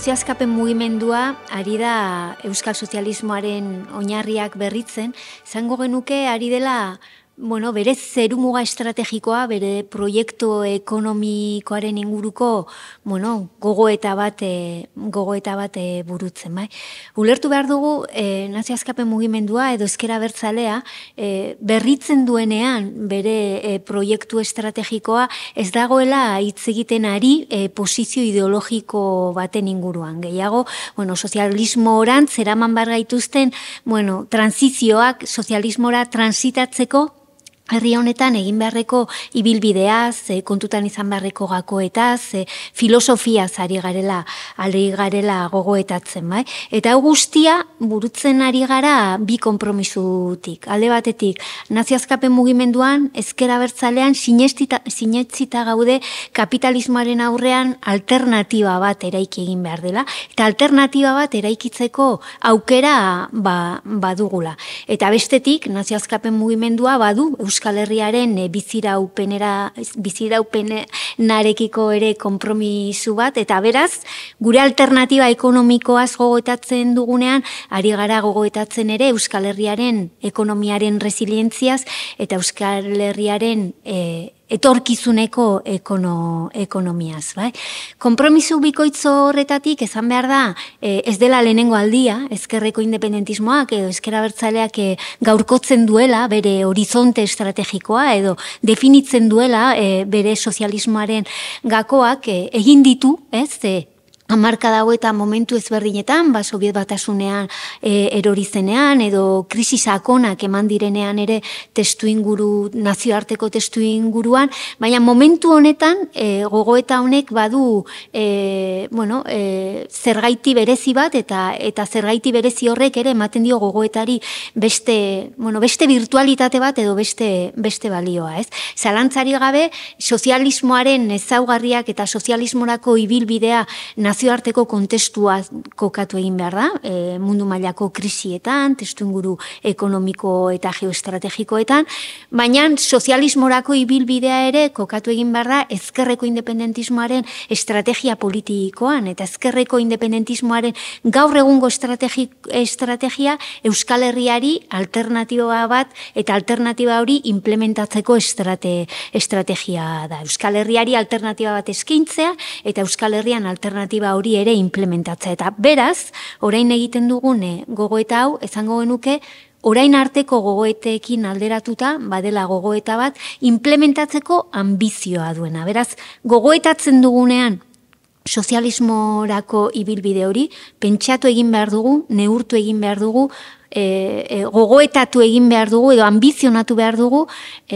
nazioazkapen mugimendua ari da euskal sozialismoaren oinarriak berritzen, izango genuke ari dela bere zerumuga estrategikoa, bere proiektu ekonomikoaren inguruko gogoeta bat burutzen. Bai? Ulertu behar dugu nazioazkapen mugimendua edo ezker abertzalea berritzen duenean bere proiektu estrategikoa ez dagoela hitz egiten ari posizio ideologiko baten inguruan. Gehiago, sozialismo orantz eraman bar gaituzten transizioak sozialismora transitatzeko herri honetan egin beharreko ibilbideaz, kontutan izan beharreko gakoetaz, filosofiaz ari garela gogoetatzen, bai? Eta hau guztia burutzen ari gara bi konpromizutik. Alde batetik, nazioazkapen mugimenduan, ezker abertzalean sinetsita gaude kapitalismoaren aurrean alternatiba bat eraiki egin behar dela, eta alternatiba bat eraikitzeko aukera badugula. Eta bestetik, nazioazkapen mugimendua badu Euskal Herriaren biziraupenarekiko ere konpromisu bat, eta beraz, gure alternatiba ekonomikoaz gogoetatzen dugunean, ari gara gogoetatzen ere Euskal Herriaren ekonomiaren resilientziaz eta Euskal Herriaren etorkizuneko ekonomiaz. Bai? Konpromisu bikoitz horretatik esan behar da, ez dela lehenengo aldia, ezkerreko independentismoak edo ezker abertzaleak gaurkotzen duela bere horizonte estrategikoa edo definitzen duela bere sozialismoaren gakoak egin ditu, hamarkada hauetan momentu ezberdinetan, Sobiet Batasunean erori zenean, edo krisi sakonak eman direnean ere nazioarteko testu inguruan, baina momentu honetan gogoeta honek badu zergaiti berezi bat, eta zergaiti berezi horrek ere ematen dio gogoetari beste virtualitate bat edo beste balioa. Zalantzari gabe, sozialismoaren ezaugarriak eta sozialismorako ibilbidea nazioarteko kontestua kokatu egin behar da, mundu mailako krisietan, testuinguru ekonomiko eta geoestrategikoetan, baina sozialismorako ibilbidea ere kokatu egin behar da ezkerreko independentismoaren estrategia politikoan, eta ezkerreko independentismoaren gaur egungo estrategia Euskal Herriari alternatiba bat, eta alternatiba hori implementatzeko estrategia da. Euskal Herriari alternatiba bat eskaintzea, eta Euskal Herrian alternatiba hori ere implementatzea. Eta beraz, orain egiten dugune gogoeta hau, ezango genuke, orain arteko gogoeteekin alderatuta, badela gogoeta bat, implementatzeko ambizioa duena. Beraz, gogoetatzen dugunean, sozialismorako ibilbide hori, pentsatu egin behar dugu, neurtu egin behar dugu, gogoetatu egin behar dugu edo ambizionatu behar dugu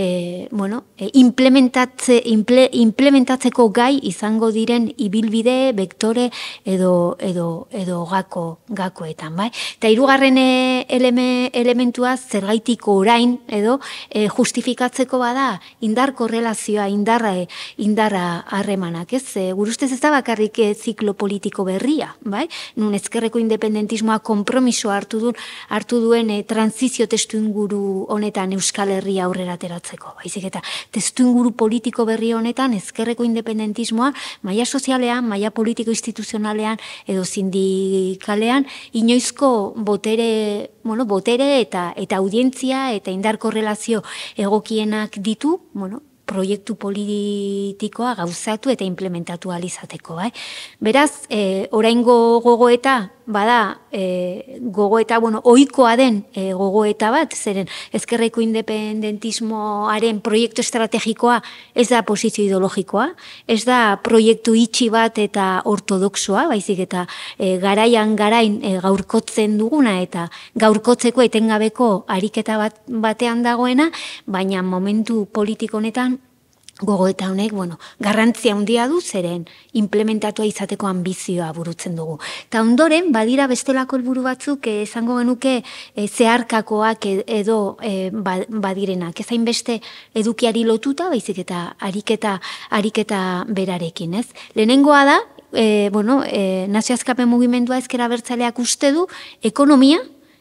implementatzeko gai izango diren ibilbide, vektore edo gakoetan, bai? Eta hirugarren elementua zergaitik orain edo justifikatzeko bada indar korrelazioa, indarra harremanak, ez? Gure ustez ez da bakarrik ziklo politiko berria, bai? Nun ezkerreko independentismoa konpromiso hartu duen transizio testuinguru honetan Euskal Herria aurrera ateratzeko. Baizik eta testuinguru politiko berri honetan ezkerreko independentismoa maila sozialean, maila politiko instituzionalean edo sindikalean inoizko botere eta audientzia eta indar korrelazio egokienak ditu, proiektu politikoa gauzatu eta implementatu alizateko. Beraz, oraingo gogoeta, bada, ohikoa den gogoeta bat, zeren ezkerreko independentismoaren proiektu estrategikoa ez da posizio ideologikoa, ez da proiektu itxi bat eta ortodoxoa, baizik eta garain gaurkotzen duguna eta gaurkotzeko etengabeko ariketa batean dagoena, baina momentu politiko honetan gogoeta honek, garrantzia handia du, zeren implementatua izateko ambizioa burutzen dugu. Eta ondoren, badira bestelako helburu batzuk, esango genuke zeharkakoak edo badirenak. Ezain beste edukiari lotuta, baizik eta ariketa berarekin, ez? Lehenengoa da, nazioazkapen mugimendua ezker abertzaleak uste du, ekonomia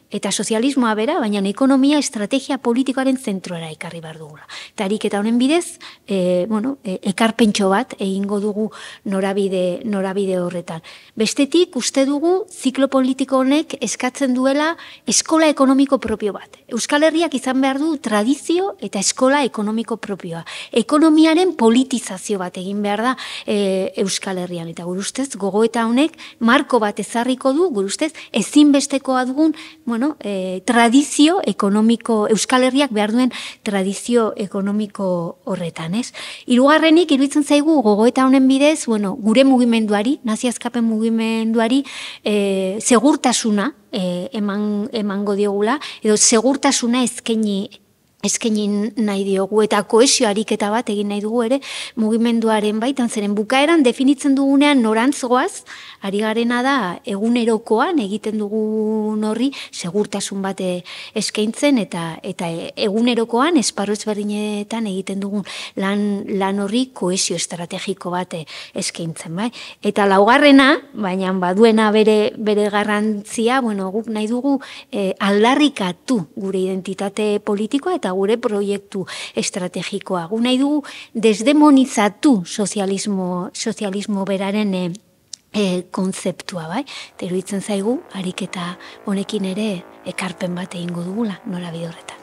eta sozialismoa bera, baina ekonomia estrategia politikoaren zentroara ekarri behar dugula. Eta ariketa honen bidez, ekarpentxo bat egingo dugu norabide horretan. Bestetik, uste dugu ziklo politiko honek eskatzen duela eskola ekonomiko propio bat. Euskal Herriak izan behar du tradizio eta eskola ekonomiko propioa. Ekonomiaren politizazio bat egin behar da Euskal Herrian. Eta gure ustez, gogoeta honek marko bat ezarriko du, gure ustez, ezinbestekoa dugun tradizio ekonomiko, Euskal Herriak behar duen tradizio ekonomiko horretan, ez? Hirugarrenik, iruditzen zaigu gogoeta honen bidez, gure mugimenduari, naziazkapen mugimenduari, segurtasuna emango diogula, edo segurtasuna eskaini nahi diogu, eta kohesio ariketa bat egin nahi dugu ere mugimenduaren baitan, zeren bukaeran definitzen dugunean norantzoaz, ari garena da egunerokoan egiten dugun horri segurtasun bat eskaintzen, eta egunerokoan esparru ezberdinetan egiten dugun lan horri kohesio estrategiko bat eskaintzen, bai? Eta laugarrena, baina baduena bere garrantzia, guk nahi dugu aldarrikatu gure identitate politikoa eta gure proiektu estrategikoa. Gu nahi dugu desdemonizatu sozialismo beraren konzeptua, bai? Eta iruditzen zaigu, ariketa honekin ere ekarpen bat egingo dugula norabide horretan.